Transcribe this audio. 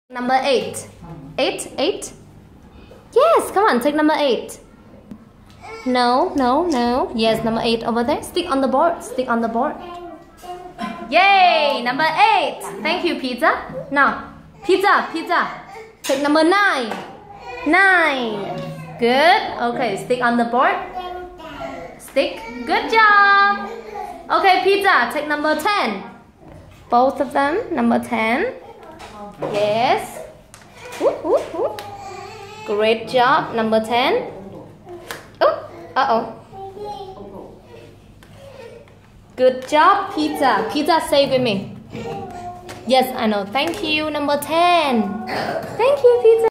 Number 8. 8, 8. Yes, come on, take number 8. No, no, no. Yes, number 8 over there. Stick on the board. Stick on the board. Yay! Number 8. Thank you, pizza. Now, pizza, pizza. Take number 9. 9. Good. Okay, stick on the board. Stick. Good job. Okay, pizza. Take number 10. Both of them. Number 10. Yes. Great job. Number 10. Oh, uh-oh. Good job, pizza. Pizza, say with me. Yes, I know. Thank you. Number 10. Thank you, pizza.